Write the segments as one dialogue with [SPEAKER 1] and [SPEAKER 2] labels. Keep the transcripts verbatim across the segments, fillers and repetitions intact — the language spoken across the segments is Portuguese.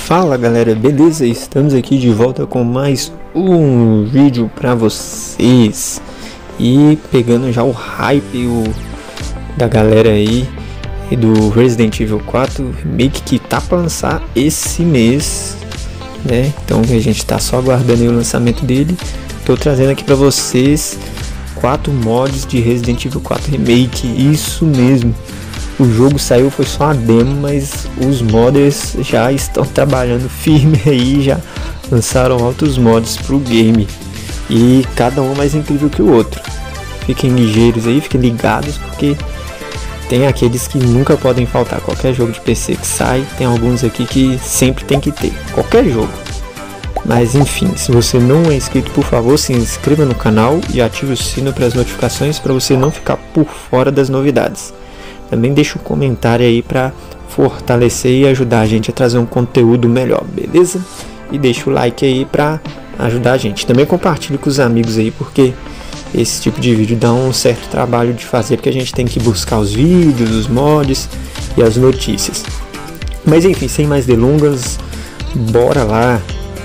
[SPEAKER 1] Fala galera, beleza? Estamos aqui de volta com mais um vídeo pra vocês. E pegando já o hype o, da galera aí do Resident Evil quatro Remake, que tá pra lançar esse mês, né? Então a gente tá só aguardando o lançamento dele. Tô trazendo aqui pra vocês quatro mods de Resident Evil quatro Remake, isso mesmo. O jogo saiu, foi só uma demo, mas os modders já estão trabalhando firme aí, já lançaram altos mods pro game. E cada um mais incrível que o outro. Fiquem ligeiros aí, fiquem ligados, porque tem aqueles que nunca podem faltar. Qualquer jogo de P C que sai, tem alguns aqui que sempre tem que ter. Qualquer jogo. Mas enfim, se você não é inscrito, por favor, se inscreva no canal e ative o sino para as notificações, para você não ficar por fora das novidades. Também deixa um comentário aí para fortalecer e ajudar a gente a trazer um conteúdo melhor, beleza? E deixa o like aí para ajudar a gente. Também compartilhe com os amigos aí, porque esse tipo de vídeo dá um certo trabalho de fazer, porque a gente tem que buscar os vídeos, os mods e as notícias. Mas enfim, sem mais delongas, bora lá!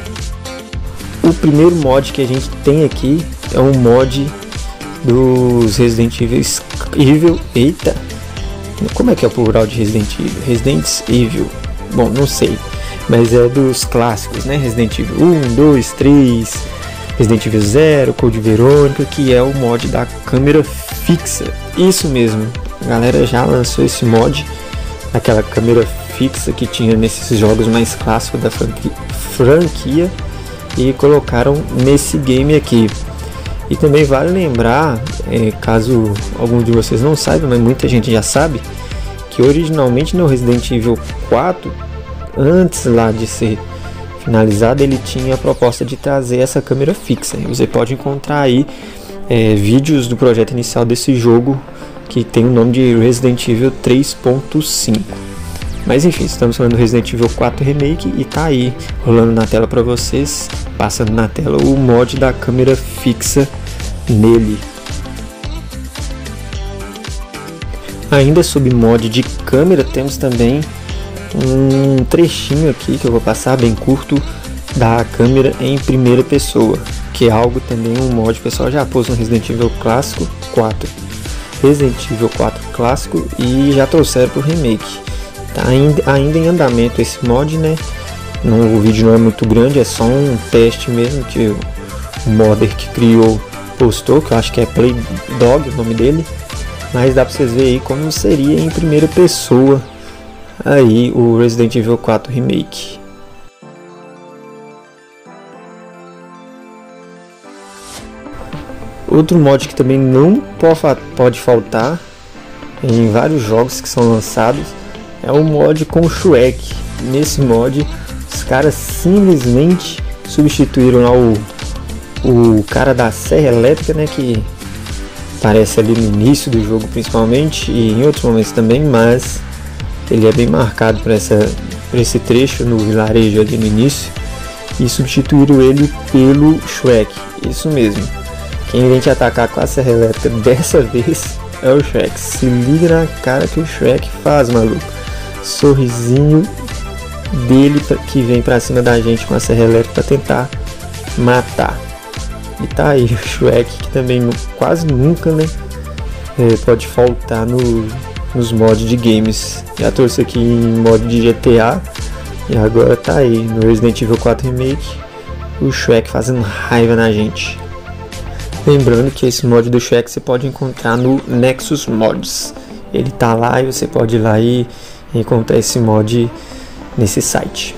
[SPEAKER 1] O primeiro mod que a gente tem aqui é um mod dos Resident Evil... Evil eita! Como é que é o plural de Resident Evil? Resident Evil. Bom, não sei. Mas é dos clássicos, né? Resident Evil um, dois, três, Resident Evil zero, Code Verônica, que é o mod da câmera fixa. Isso mesmo. A galera já lançou esse mod, aquela câmera fixa que tinha nesses jogos mais clássicos da franquia, e colocaram nesse game aqui. E também vale lembrar, é, caso algum de vocês não saiba, mas muita gente já sabe, que originalmente no Resident Evil quatro, antes lá de ser finalizado, ele tinha a proposta de trazer essa câmera fixa. E você pode encontrar aí é, vídeos do projeto inicial desse jogo, que tem o nome de Resident Evil três ponto cinco. Mas enfim, estamos falando do Resident Evil quatro Remake e tá aí rolando na tela para vocês, passando na tela o mod da câmera fixa nele. Ainda sob mod de câmera, temos também um trechinho aqui que eu vou passar bem curto da câmera em primeira pessoa, que é algo também um mod, o pessoal já pôs no Resident Evil clássico quatro, Resident Evil quatro clássico, e já trouxeram pro remake. Tá ainda, ainda em andamento esse mod, né? No, o vídeo não é muito grande, é só um teste mesmo que o modder que criou postou, que eu acho que é Playdog o nome dele. Mas dá pra vocês verem aí como seria em primeira pessoa aí o Resident Evil quatro Remake. Outro mod que também não pode faltar em vários jogos que são lançados é o mod com Shrek. Nesse mod, os caras simplesmente substituíram lá o, o cara da serra elétrica, né, que aparece ali no início do jogo principalmente, e em outros momentos também, mas ele é bem marcado por, essa, por esse trecho no vilarejo ali no início, e substituíram ele pelo Shrek. Isso mesmo, quem vem te atacar com a serra elétrica dessa vez é o Shrek. Se liga na cara que o Shrek faz, maluco. Sorrisinho dele que vem pra cima da gente com a serra elétrica pra tentar matar. E tá aí o Shrek, que também quase nunca, né, é, pode faltar no, nos mods de games. Já trouxe aqui em mod de G T A, e agora tá aí no Resident Evil quatro Remake, o Shrek fazendo raiva na gente. Lembrando que esse mod do Shrek você pode encontrar no Nexus Mods. Ele tá lá e você pode ir lá e encontrar esse mod nesse site.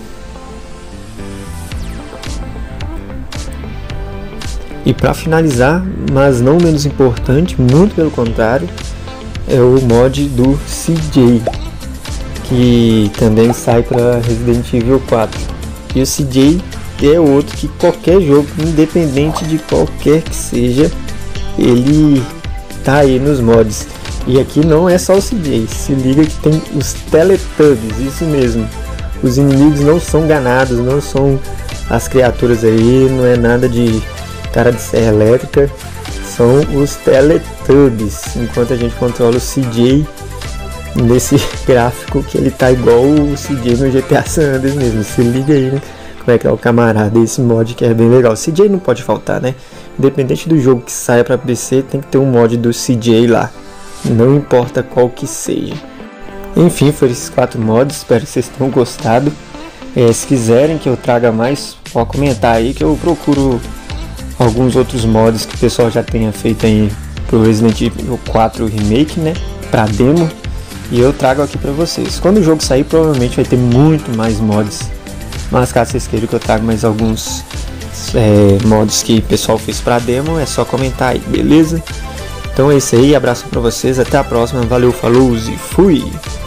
[SPEAKER 1] E para finalizar, mas não menos importante, muito pelo contrário, é o mod do C J, que também sai para Resident Evil quatro. E o C J é outro que qualquer jogo, independente de qualquer que seja, ele tá aí nos mods. E aqui não é só o C J, se liga que tem os Teletubbies, isso mesmo. Os inimigos não são ganados, não são as criaturas aí, não é nada de cara de serra elétrica, são os Teletubbies. Enquanto a gente controla o C J nesse gráfico que ele tá igual o C J no G T A San Andreas mesmo. Se liga aí, né? Como é que é o camarada, esse mod que é bem legal. C J não pode faltar, né? Independente do jogo que saia para P C, tem que ter um mod do C J lá. Não importa qual que seja. Enfim, foram esses quatro mods. Espero que vocês tenham gostado. É, se quiserem que eu traga mais, pode comentar aí que eu procuro alguns outros mods que o pessoal já tenha feito aí pro Resident Evil quatro Remake, né? Pra demo. E eu trago aqui pra vocês. Quando o jogo sair, provavelmente vai ter muito mais mods. Mas caso vocês queiram que eu traga mais alguns é, mods que o pessoal fez pra demo, é só comentar aí, beleza? Então é isso aí, abraço pra vocês, até a próxima, valeu, falou e fui!